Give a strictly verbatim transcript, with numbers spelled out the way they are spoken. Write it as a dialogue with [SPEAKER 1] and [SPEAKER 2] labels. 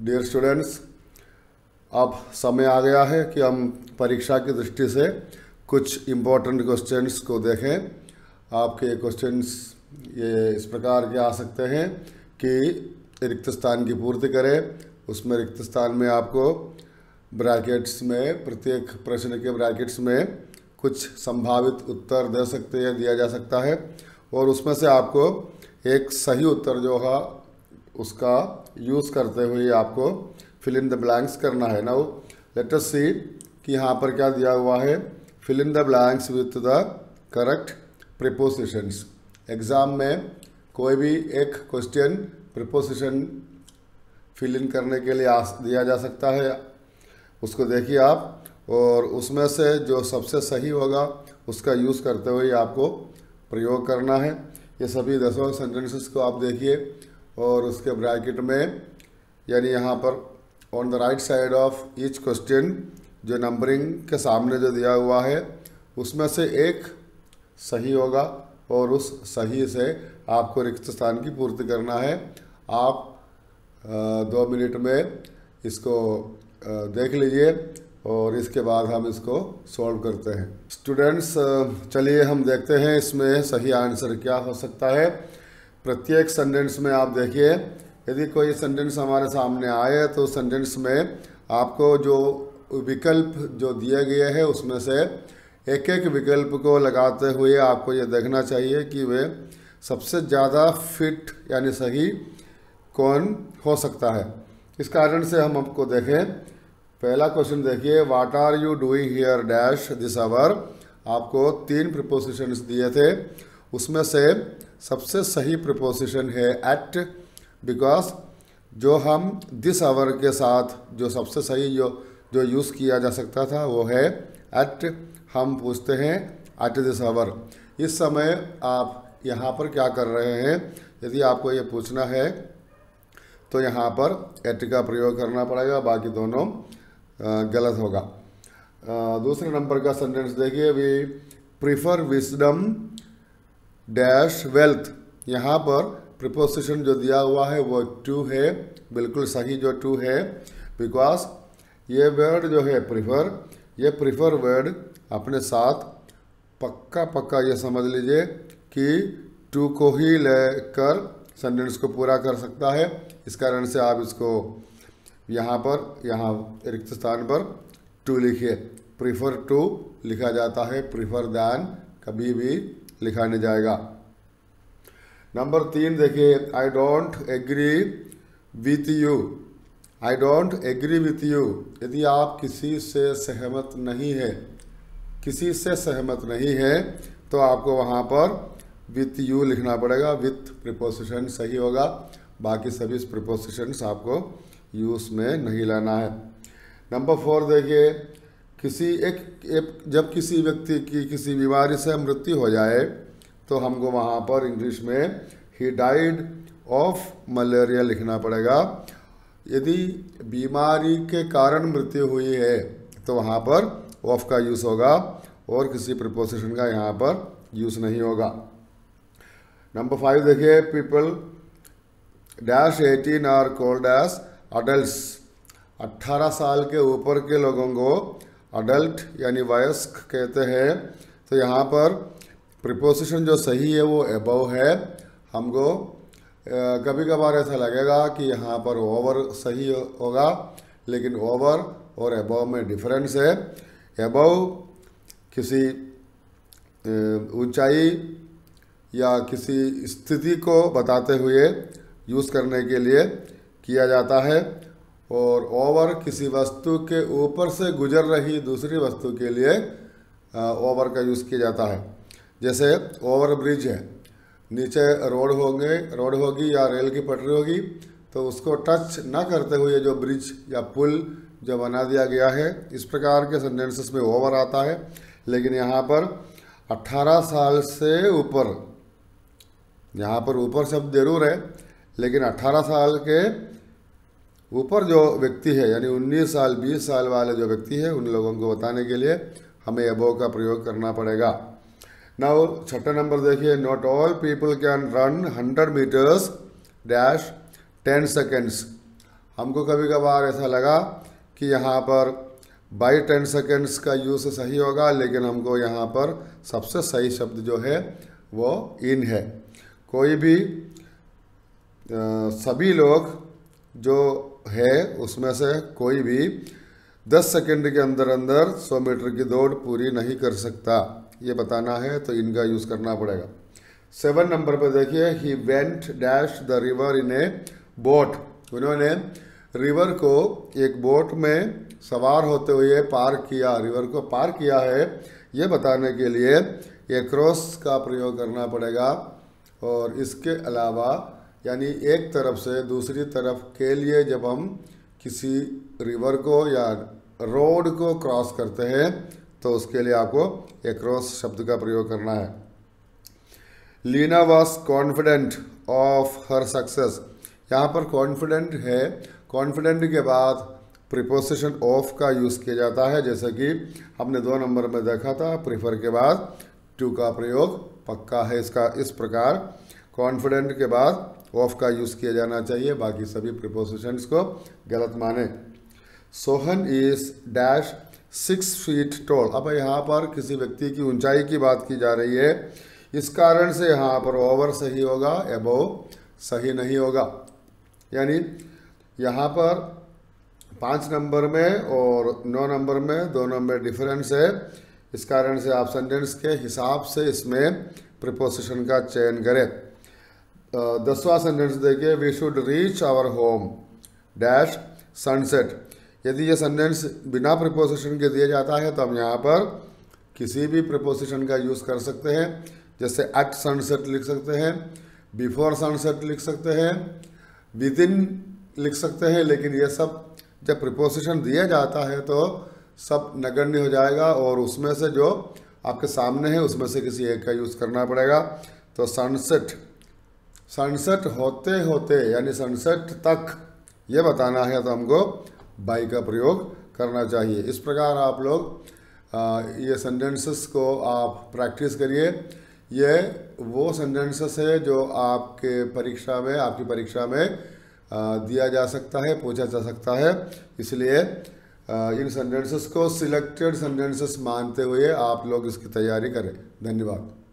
[SPEAKER 1] Dear students, अब समय आ गया है कि हम परीक्षा की दृष्टि से कुछ इम्पोर्टेंट क्वेश्चंस को देखें। आपके क्वेश्चंस ये इस प्रकार के आ सकते हैं कि रिक्त स्थान की पूर्ति करें। उसमें रिक्त स्थान में आपको ब्रैकेट्स में, प्रत्येक प्रश्न के ब्रैकेट्स में कुछ संभावित उत्तर दे सकते हैं, दिया जा सकता है, और उसमें से आपको एक सही उत्तर जो है उसका यूज़ करते हुए आपको फिल इन द ब्लैंक्स करना है। नाउ लेट अस सी कि यहाँ पर क्या दिया हुआ है। Fill in the blanks with the correct prepositions. Exam में कोई भी एक क्वेश्चन प्रीपोजिशन फिल इन करने के लिए आ, दिया जा सकता है। उसको देखिए आप, और उसमें से जो सबसे सही होगा उसका यूज़ करते हुए आपको प्रयोग करना है। ये सभी दसों सेंटेंसेस को आप देखिए, और उसके ब्रैकेट में यानी यहाँ पर on the right side of each question जो नंबरिंग के सामने जो दिया हुआ है उसमें से एक सही होगा, और उस सही से आपको रिक्त स्थान की पूर्ति करना है। आप आ, दो मिनट में इसको आ, देख लीजिए, और इसके बाद हम इसको सॉल्व करते हैं। स्टूडेंट्स, चलिए हम देखते हैं इसमें सही आंसर क्या हो सकता है। प्रत्येक सेंटेंस में आप देखिए, यदि कोई सेंटेंस हमारे सामने आए तो सेंटेंस में आपको जो विकल्प जो दिए गए हैं उसमें से एक एक विकल्प को लगाते हुए आपको ये देखना चाहिए कि वे सबसे ज़्यादा फिट यानी सही कौन हो सकता है। इस कारण से हम आपको देखें। पहला क्वेश्चन देखिए, what are you doing here dash this hour. आपको तीन प्रीपोजिशंस दिए थे, उसमें से सबसे सही प्रीपोजिशन है एट, बिकॉज जो हम दिस आवर के साथ जो सबसे सही जो जो यूज़ किया जा सकता था वो है एट। हम पूछते हैं एट दिस आवर। इस समय आप यहाँ पर क्या कर रहे हैं, यदि आपको ये पूछना है तो यहाँ पर एट का प्रयोग करना पड़ेगा, बाकी दोनों गलत होगा। दूसरे नंबर का सेंटेंस देखिए, we prefer wisdom dash wealth. यहाँ पर प्रीपोजिशन जो दिया हुआ है वो टू है, बिल्कुल सही जो टू है, बिकॉज ये वर्ड जो है प्रीफर, ये प्रीफर वर्ड अपने साथ पक्का पक्का ये समझ लीजिए कि टू को ही लेकर सेंटेंस को पूरा कर सकता है। इस कारण से आप इसको यहाँ पर, यहाँ रिक्त स्थान पर टू लिखिए। प्रीफर टू लिखा जाता है, प्रीफर दैन कभी भी लिखा नहीं जाएगा। नंबर तीन देखिए, I don't agree with you. I don't agree with you. यदि आप किसी से सहमत नहीं है, किसी से सहमत नहीं है तो आपको वहाँ पर विथ यू लिखना पड़ेगा। विथ प्रीपोजिशन सही होगा, बाकी सभी प्रीपोजिशंस आपको यूज़ में नहीं लाना है। नंबर फोर देखिए, किसी एक, एक जब किसी व्यक्ति की किसी बीमारी से मृत्यु हो जाए तो हमको वहाँ पर इंग्लिश में ही डाइड ऑफ मलेरिया लिखना पड़ेगा। यदि बीमारी के कारण मृत्यु हुई है तो वहाँ पर ऑफ का यूज़ होगा, और किसी प्रीपोजिशन का यहाँ पर यूज़ नहीं होगा। नंबर फाइव देखिए, people dash eighteen are called as adults. अट्ठारह साल के ऊपर के लोगों को अडल्ट यानी वयस्क कहते हैं। तो यहाँ पर प्रीपोजिशन जो सही है वो अबव है। हमको कभी कभार ऐसा लगेगा कि यहाँ पर ओवर सही होगा, लेकिन ओवर और अबव में डिफरेंस है। अबव किसी ऊंचाई या किसी स्थिति को बताते हुए यूज़ करने के लिए किया जाता है, और ओवर किसी वस्तु के ऊपर से गुजर रही दूसरी वस्तु के लिए ओवर का यूज़ किया जाता है। जैसे ओवर ब्रिज है, नीचे रोड होंगे रोड होगी या रेल की पटरी होगी, तो उसको टच ना करते हुए जो ब्रिज या पुल जो बना दिया गया है, इस प्रकार के सेंटेंसेस में ओवर आता है। लेकिन यहाँ पर अट्ठारह साल से ऊपर, यहाँ पर ऊपर शब्द जरूर है, लेकिन अट्ठारह साल के ऊपर जो व्यक्ति है यानी उन्नीस साल बीस साल वाले जो व्यक्ति है उन लोगों को बताने के लिए हमें अबोव का प्रयोग करना पड़ेगा। नाउ छठा नंबर देखिए, not all people can run hundred metres dash ten seconds. हमको कभी कभार ऐसा लगा कि यहाँ पर बाई टेन सेकेंड्स का यूज़ सही होगा, लेकिन हमको यहाँ पर सबसे सही शब्द जो है वो इन है। कोई भी आ, सभी लोग जो है उसमें से कोई भी दस सेकंड के अंदर अंदर सौ मीटर की दौड़ पूरी नहीं कर सकता, ये बताना है तो इनका यूज़ करना पड़ेगा। सेवन नंबर पर देखिए, he went dash the river in a boat. उन्होंने रिवर को एक बोट में सवार होते हुए पार किया, रिवर को पार किया है, ये बताने के लिए ये क्रॉस का प्रयोग करना पड़ेगा। और इसके अलावा यानी एक तरफ से दूसरी तरफ के लिए जब हम किसी रिवर को या रोड को क्रॉस करते हैं तो उसके लिए आपको एक क्रॉस शब्द का प्रयोग करना है। Leena was confident of her success. यहाँ पर कॉन्फिडेंट है, कॉन्फिडेंट के बाद प्रीपोजिशन ऑफ का यूज़ किया जाता है, जैसे कि हमने दो नंबर में देखा था, प्रीफर के बाद टू का प्रयोग पक्का है इसका। इस प्रकार कॉन्फिडेंट के बाद ऑफ का यूज़ किया जाना चाहिए, बाकी सभी प्रीपोजिशंस को गलत माने। Sohan is dash six feet tall. अब यहाँ पर किसी व्यक्ति की ऊंचाई की बात की जा रही है, इस कारण से यहाँ पर ओवर सही होगा, एबोव सही नहीं होगा। यानी यहाँ पर पाँच नंबर में और नौ नंबर में दोनों में डिफरेंस है, इस कारण से आप सेंटेंस के हिसाब से इसमें प्रीपोजिशन का चयन करें। दसवां सेंटेंस देखिए, we should reach our home dash sunset. यदि ये सेंटेंस बिना प्रीपोजिशन के दिया जाता है तो हम यहाँ पर किसी भी प्रीपोजिशन का यूज़ कर सकते हैं, जैसे एट सनसेट लिख सकते हैं, बिफोर सनसेट लिख सकते हैं, विद इन लिख सकते हैं। लेकिन ये सब जब प्रीपोजिशन दिया जाता है तो सब नगण्य हो जाएगा और उसमें से जो आपके सामने है उसमें से किसी एक का यूज़ करना पड़ेगा। तो सनसेट, सनसेट होते होते यानी सनसेट तक ये बताना है तो हमको बाई का प्रयोग करना चाहिए। इस प्रकार आप लोग आ, ये सेंटेंसेस को आप प्रैक्टिस करिए। ये वो सेंटेंसेस है जो आपके परीक्षा में आपकी परीक्षा में आ, दिया जा सकता है, पूछा जा सकता है। इसलिए आ, इन सेंटेंसेस को सिलेक्टेड सेंटेंसेस मानते हुए आप लोग इसकी तैयारी करें। धन्यवाद।